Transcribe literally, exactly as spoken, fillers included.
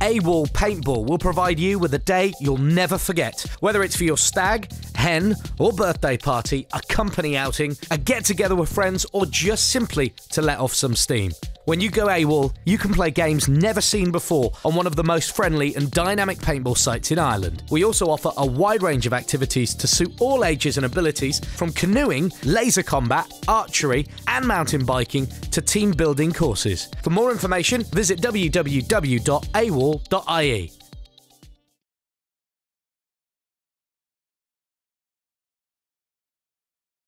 Awol Paintball will provide you with a day you'll never forget. Whether it's for your stag, hen, or birthday party, a company outing, a get-together with friends, or just simply to let off some steam. When you go Awol, you can play games never seen before on one of the most friendly and dynamic paintball sites in Ireland. We also offer a wide range of activities to suit all ages and abilities, from canoeing, laser combat, archery, and mountain biking to team building courses. For more information, visit w w w dot awol dot i e.